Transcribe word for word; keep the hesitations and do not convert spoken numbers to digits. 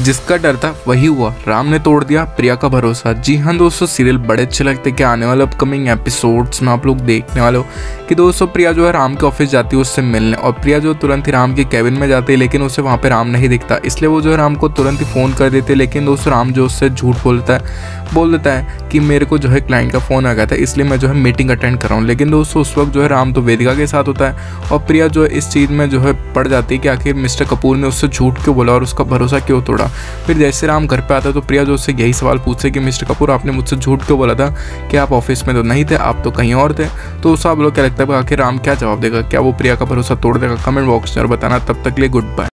जिसका डर था वही हुआ, राम ने तोड़ दिया प्रिया का भरोसा। जी हाँ दोस्तों, सीरियल बड़े अच्छे लगते हैं कि आने वाले अपकमिंग एपिसोड्स में आप लोग देखने वाले हो कि दोस्तों प्रिया जो है राम के ऑफिस जाती है उससे मिलने, और प्रिया जो तुरंत ही राम के कैबिन में जाती है, लेकिन उसे वहाँ पे राम नहीं दिखता, इसलिए वो जो है राम को तुरंत ही फ़ोन कर देते हैं। लेकिन दोस्तों राम जो उससे झूठ बोलता है, बोल देता है कि मेरे को जो है क्लाइंट का फ़ोन आ गया था इसलिए मैं जो है मीटिंग अटेंड कर रहा हूँ। लेकिन दोस्तों उस वक्त जो है राम तो वेदिका के साथ होता है, और प्रिया जो है इस चीज़ में जो है पड़ जाती है कि आखिर मिस्टर कपूर ने उससे झूठ क्यों बोला और उसका भरोसा क्यों तोड़ा। फिर जैसे राम घर पे आता है तो प्रिया जो उससे यही सवाल पूछते कि मिस्टर कपूर आपने मुझसे झूठ क्यों बोला था कि आप ऑफिस में तो नहीं थे, आप तो कहीं और थे। तो सब लोग क्या लगता है आखिर राम क्या जवाब देगा, क्या वो प्रिया का भरोसा तोड़ देगा? कमेंट बॉक्स में बताना। तब तक के लिए गुड बाय।